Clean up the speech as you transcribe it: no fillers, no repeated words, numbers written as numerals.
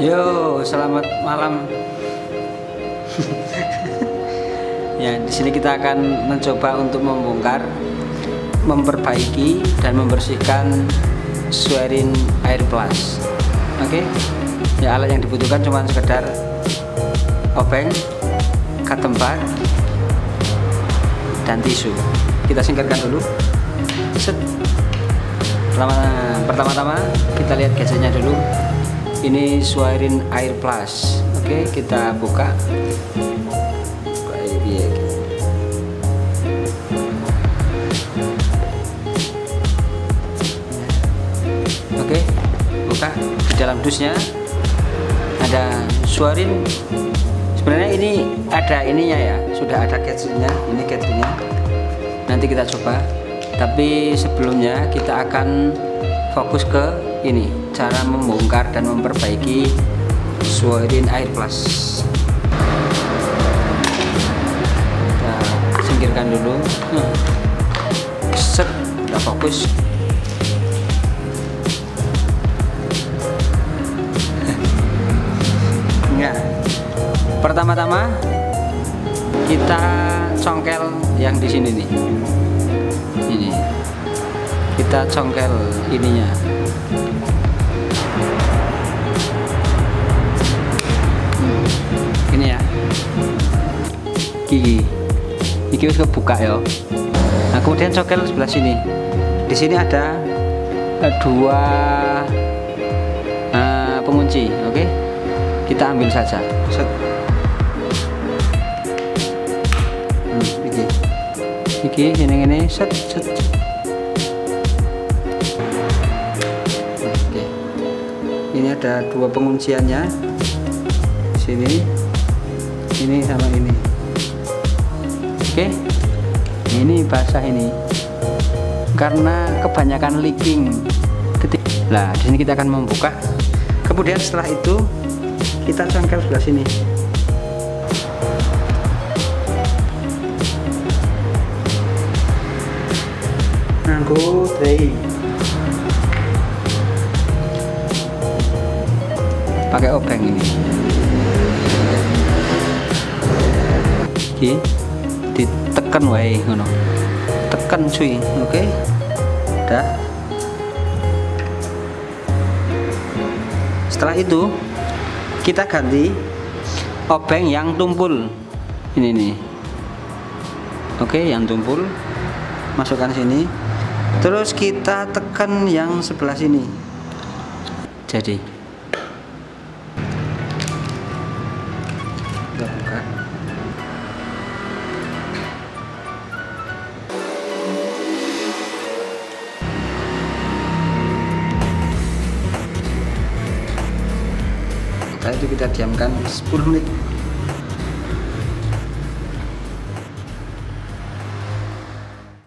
Yo, selamat malam. Ya, di sini kita akan mencoba untuk membongkar, memperbaiki dan membersihkan Swerin Air Plus. Oke. Ya, alat yang dibutuhkan cuma sekedar obeng, kat tempat, dan tisu. Kita singkirkan dulu. Set. Pertama-tama kita lihat gadgetnya dulu. Ini Swerin Air Plus. Oke, kita buka. Oke, buka. Di dalam dusnya ada Swerin. Sebenarnya ini ada ininya ya, sudah ada gadgetnya. Ini gadgetnya. Nanti kita coba. Tapi sebelumnya kita akan fokus ke ini, cara membongkar dan memperbaiki Swerin Air Plus. Kita singkirkan dulu. Set, kita fokus. Nah, pertama-tama kita congkel yang di sini nih. Ini kita congkel ininya. Ini ya, gigi wis kebuka ya. Nah, kemudian congkel sebelah sini. Di sini ada dua pengunci. Oke, kita ambil saja. Set. Iki ini set. Oke. Ini ada dua pengunciannya. Sini. Ini sama ini. Oke. Ini basah ini. Karena kebanyakan leaking. Nah, di sini kita akan membuka. Kemudian setelah itu kita congkel sebelah sini. Nganggo tray, pakai obeng ini. Oke, ditekan wae ngono, tekan cuy. Oke, udah. Setelah itu kita ganti obeng yang tumpul ini nih. Oke, yang tumpul masukkan sini. Terus kita tekan yang sebelah sini. Jadi kita buka. Setelah itu kita diamkan 10 menit.